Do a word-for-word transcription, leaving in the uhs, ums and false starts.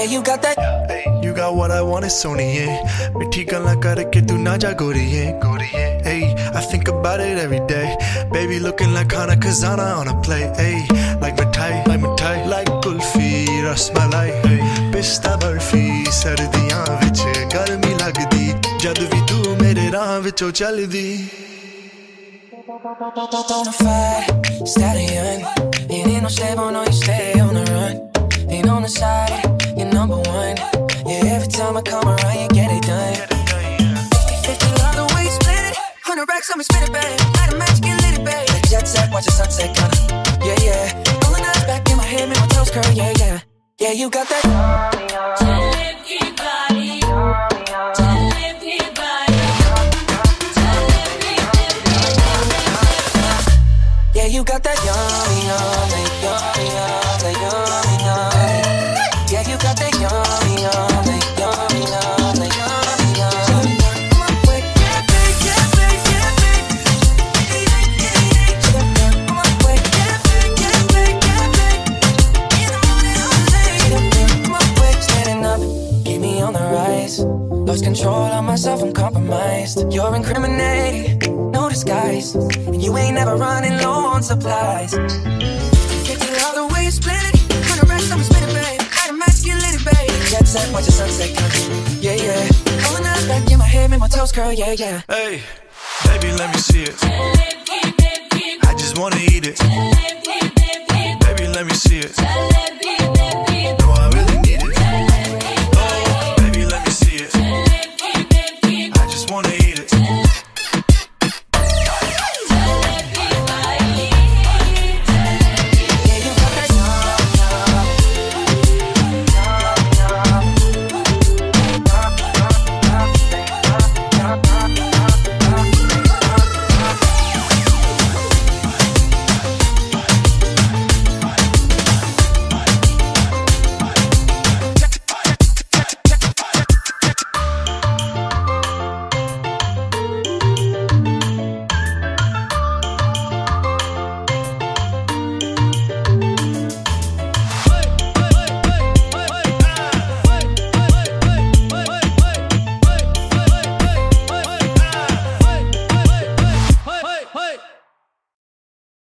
Yeah, you got that. You got what I want, it's Sony, yeah. Mithi galan karke tu na ja goriye, goriye. Hey, I think about it every day. Baby looking like Khana Khazana on a plate. Hey, like mithai, like mithai, like kulfi, rasmalai. Hey, pista barfi, sardiyan vich garmi lagdi. Jad vi tu mere raah vichon chaldi. Bonafide stallion, ain't in no stable, no, you stay on the run. Ain't on the side, you're number one. Yeah, every time I come around, you get it done. fifty fifty, love the way you split it. Hundred racks on me, spit it, babe. Light a match, get lit, it, babe. Like jet set, watch the sunset, kinda. Yeah, yeah. All the nights back in my head, make my toes curl, yeah, yeah. Yeah, you got that. Jalebi body, jalebi body, jalebi body. Yeah, you got that yummy, yummy, yummy, yummy, yummy, yummy. Yeah, you got that yummy, yummy, yummy, yummy, yummy, yummy. Yeah, babe, yeah, babe, yeah, babe. On my way, yeah, babe, yeah, babe, yeah, babe. In the morning, all day. On my way, standing up, keep me on the rise. Lost control of myself, I'm compromised. You're incriminating, no disguise. And you ain't never running low on supplies. Can't you love the way you split it? Hundred racks, I'ma spit it, babe. Light a match, get lit, it, babe. Jet set, watch the sunset, yeah, yeah. All the nights back in my head, make my toes curl, yeah, yeah. Hey, baby, let me see it. I just wanna eat it. Baby, let me see it.